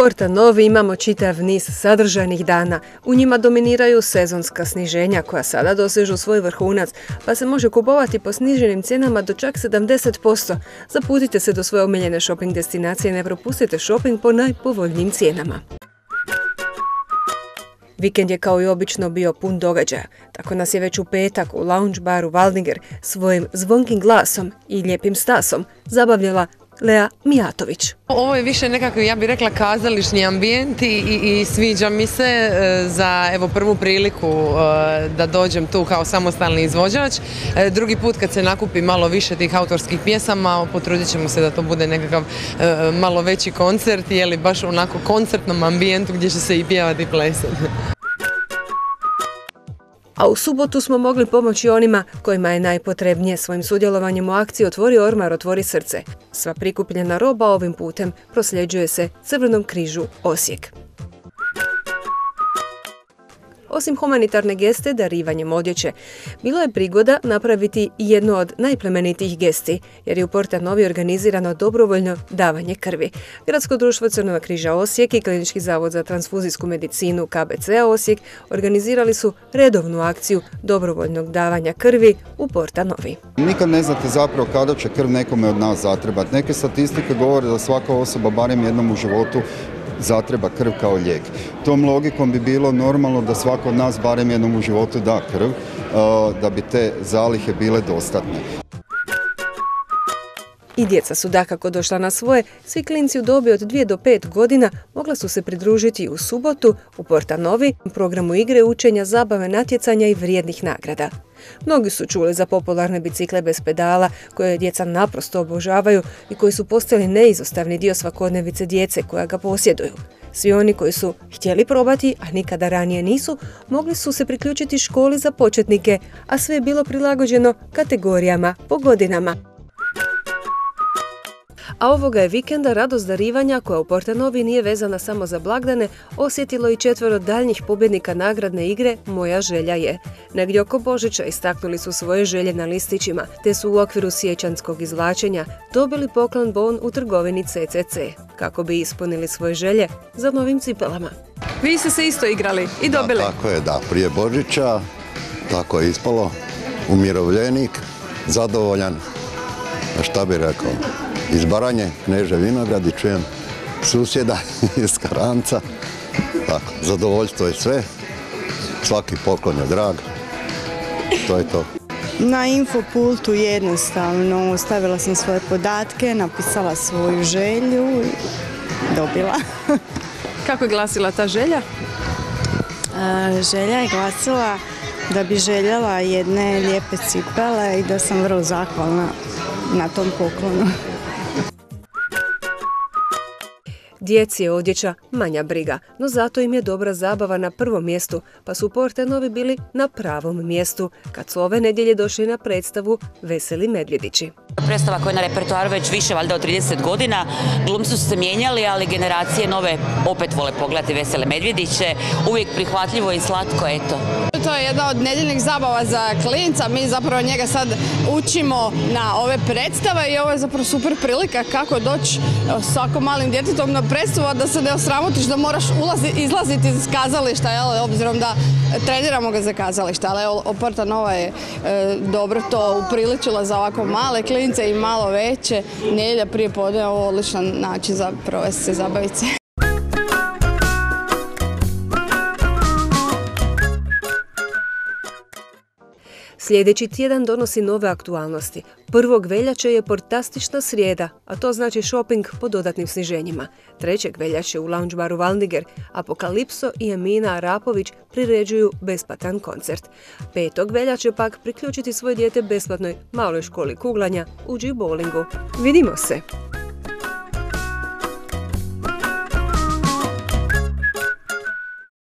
Porta Novi imamo čitav niz sadržajnih dana. U njima dominiraju sezonska sniženja koja sada dosežu svoj vrhunac, pa se može kupovati po sniženim cijenama do čak 70%. Zaputite se do svoje omiljene shopping destinacije i ne propustite shopping po najpovoljnijim cijenama. Vikend je kao i obično bio pun događaja. Tako nas je već u petak u lounge baru Waldinger svojim zvonkim glasom i lijepim stasom zabavljala Lea Mijatović. Ovo je više nekako, ja bih rekla, kazališni ambijent i sviđa mi se za prvu priliku da dođem tu kao samostalni izvođač. Drugi put kad se nakupi malo više tih autorskih pjesama, potrudit ćemo se da to bude nekakav malo veći koncert, baš onako koncertnom ambijentu gdje će se i pjevati i plesati. A u subotu smo mogli pomoći onima kojima je najpotrebnije. Svojim sudjelovanjem u akciji Otvori ormar, otvori srce. Sva prikupljena roba ovim putem prosljeđuje se Crvenom križu Osijek. Osim humanitarne geste darivanjem odjeće, bilo je prigoda napraviti jednu od najplemenitijih gesti, jer je u Porta Novi organizirano dobrovoljno davanje krvi. Gradsko društvo Crvenog križa Osijek i Klinički zavod za transfuzijsku medicinu KBC-a Osijek organizirali su redovnu akciju dobrovoljnog davanja krvi u Porta Novi. Nikad ne znate zapravo kada će krv nekome od nas zatrebati. Neke statistike govore da svaka osoba barem jednom u životu zatreba krv kao lijek. Tom logikom bi bilo normalno da svako od nas barem jednom u životu da krv, da bi te zalihe bile dostatne. I djeca su dakako došla na svoje. Svi klinci u dobi od 2 do 5 godina mogla su se pridružiti u subotu u Porta Novi programu igre, učenja, zabave, natjecanja i vrijednih nagrada. Mnogi su čuli za popularne bicikle bez pedala koje djeca naprosto obožavaju i koji su postali neizostavni dio svakodnevice djece koja ga posjeduju. Svi oni koji su htjeli probati, a nikada ranije nisu, mogli su se priključiti školi za početnike, a sve je bilo prilagođeno kategorijama po godinama. A ovoga je vikenda radost darivanja koja u Porta Novi nije vezana samo za blagdane osjetilo i 4 daljnjih pobjednika nagradne igre Moja želja je. Negdje oko Božića istaknuli su svoje želje na listićima, te su u okviru siječanskog izvlačenja dobili poklon bon u trgovini CCC, kako bi ispunili svoje želje za novim cipelama. Vi ste se isto igrali i dobili? Da, tako je, da. Prije Božića, tako je ispalo, umirovljenik, zadovoljan, šta bi rekao, iz Baranje, Knežev Vinograd i čujem susjeda iz Karanca. Tako, zadovoljstvo je sve, svaki poklon je drag, to je to. Na infopultu jednostavno stavila sam svoje podatke, napisala svoju želju i dobila. Kako je glasila ta želja? Želja je glasila da bi željela jedne lijepe cipele i da sam vrlo zahvalna na tom poklonu. Djeci je odjeća manja briga, no zato im je dobra zabava na prvom mjestu, pa su Porta Novi bili na pravom mjestu, kad su ove nedjelje došli na predstavu Veseli medvjedići. Predstava koja je na repertoaru već više valjda od 30 godina, glumci su se mijenjali, ali generacije nove opet vole pogledati Vesele medvjediće, uvijek prihvatljivo i slatko, eto. To je jedna od nedjeljnih zabava za klinca, mi zapravo njega sad učimo na ove predstave i ovo je zapravo super prilika kako doći s ovako malim djetetom na predstavu, a da se ne osramotiš da moraš izlaziti iz kazališta, obzirom da treniramo ga za kazališta, ali Porta Nova je dobro to upriličila za ovako male klince i malo veće. Nedjelja prije podne je ovo odličan način za provesti se, zabaviti se. Sljedeći tjedan donosi nove aktualnosti. 1. veljače je portastična srijeda, a to znači shopping po dodatnim sniženjima. 3. veljače u lounge baru Waldinger Apokalipso i Emina Arapović priređuju besplatan koncert. 5. veljače pak priključiti svoje dijete besplatnoj maloj školi kuglanja u G-bowlingu. Vidimo se!